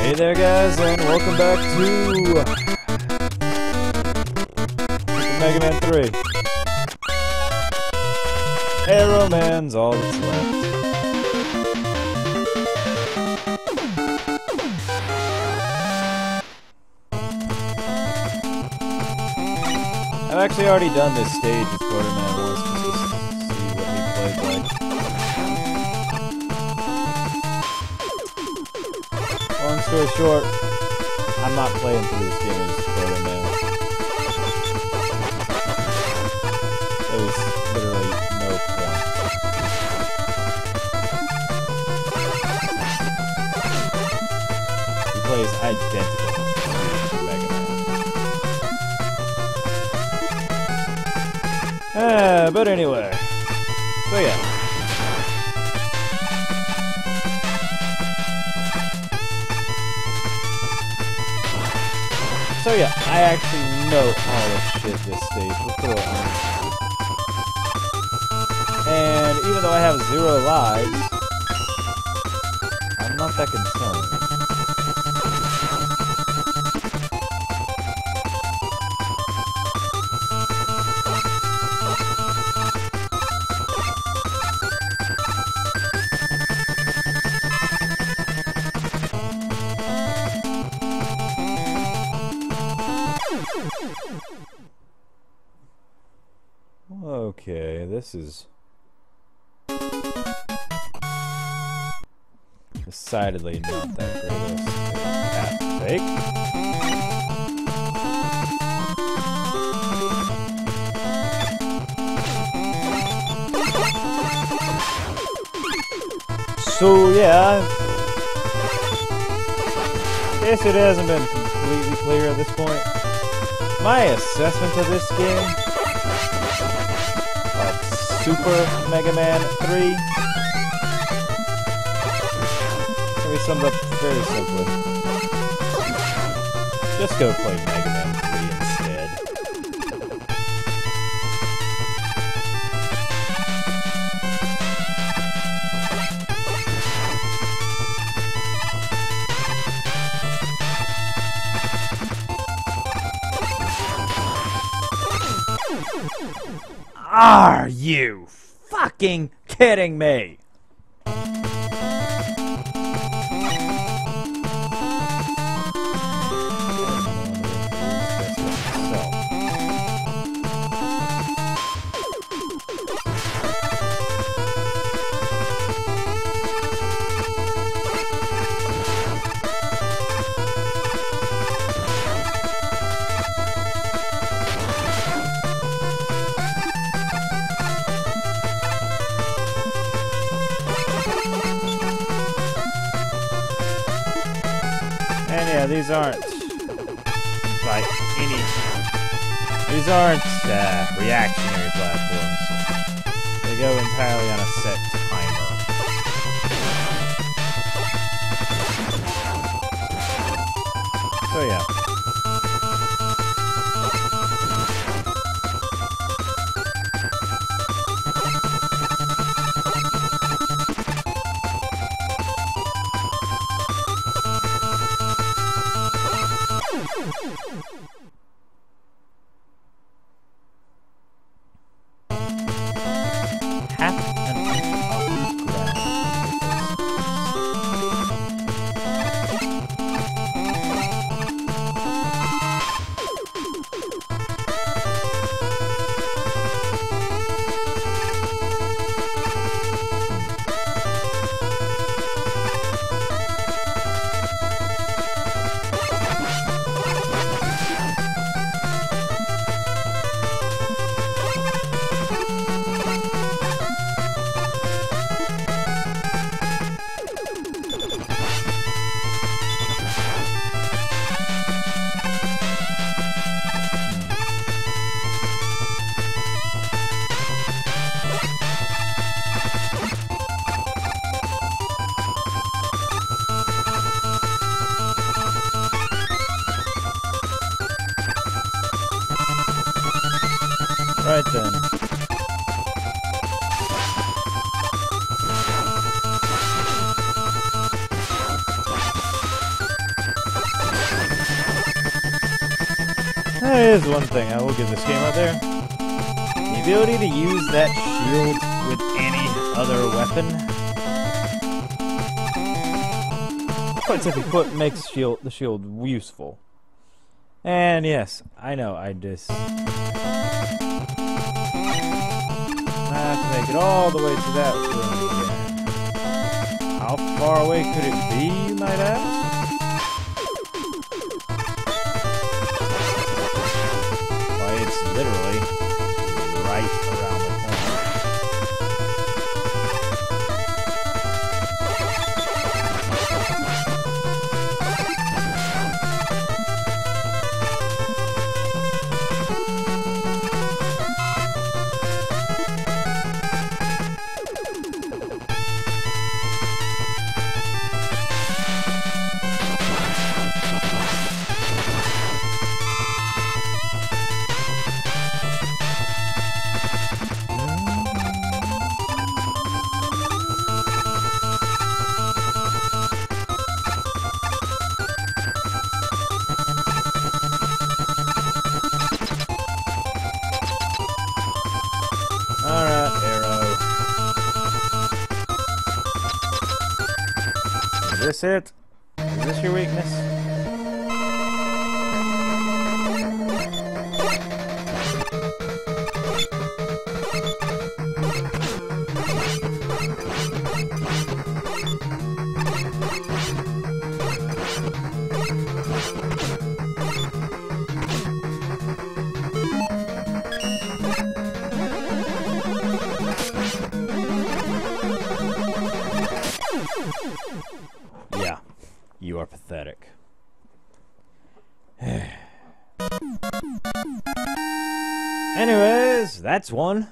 Hey there guys, and welcome back to Super Mega Man 3. Arrow Man's all that's left. I've actually already done this stage with Quarterman once just to see what he played like. Long story short, I'm not playing through this game as Quarterman. There's literally no point. He plays identical to Mega Man. But anyway, so yeah. So yeah, I actually know all of shit this stage. We'll throw it on. And even though I have 0 lives, I'm not that concerned. Okay, this is decidedly not that great a path to take. So yeah, guess it hasn't been completely clear at this point. My assessment of this game, Super Mega Man 3, can be summed up very simply. Just go play Mega Man 3 instead. Are you fucking kidding me? And yeah, these aren't reactionary platforms. They go entirely on a set timer. So yeah. Right then. That is one thing I will give this game right there. The ability to use that shield with any other weapon. Quite simply put, makes the shield useful. And yes, I know, I have to make it all the way to that room again. How far away could it be, you might ask? Why, it's literally right around the corner. Alright, arrow. Is this it? Is this your weakness? Yeah, you are pathetic. Anyways, that's one.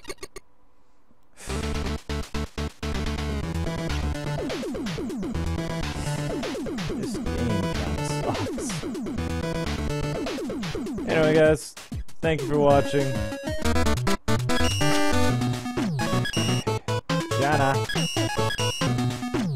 This game kinda sucks. Anyway, guys, thank you for watching. Jana.